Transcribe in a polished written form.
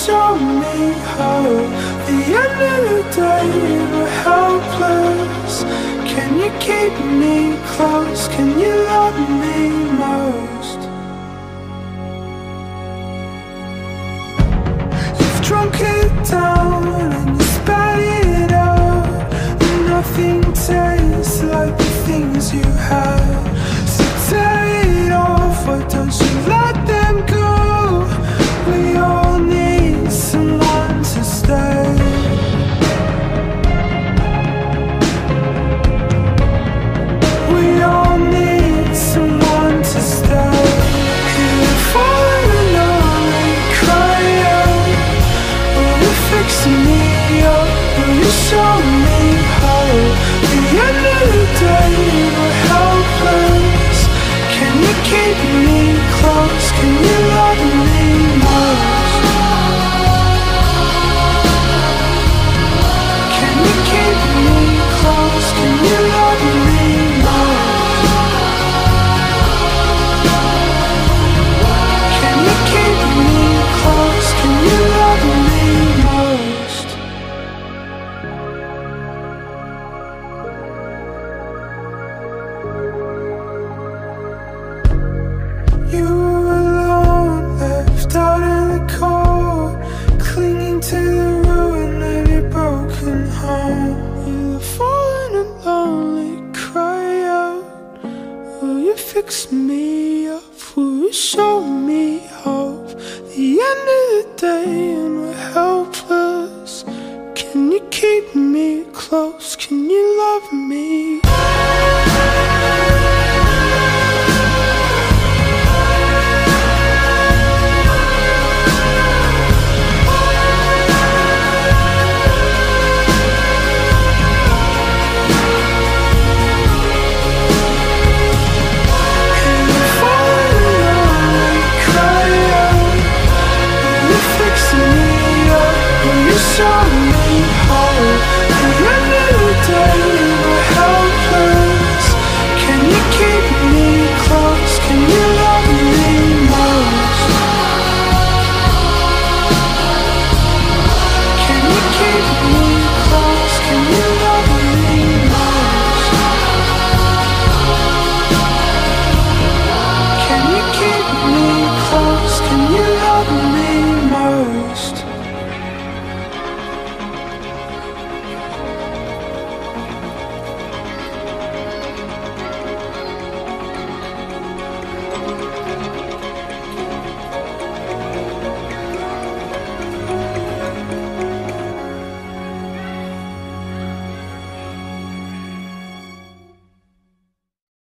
show me how? The end of the day, we're helpless. Can you keep me close? Can you love me most? You've drunk it down and you spat it out, and nothing tastes like the things you had. So tear it off, why don't you let them go? We all need someone to stay. We all need someone to stay. Here falling lonely, cry out. Will you fix me up? Will you show me how? The end of the day, we're helpless. Can you keep me close? Can you love me most? Can you keep me close? Can you love me most? Can you keep me close? Can you love me most? You were alone, left out in the cold, clinging to the ruin of your broken home. You're falling and lonely, cry out. Will you fix me up? Will you show me hope? The end of the day and we're helpless. Can you keep me close? Can you love me? So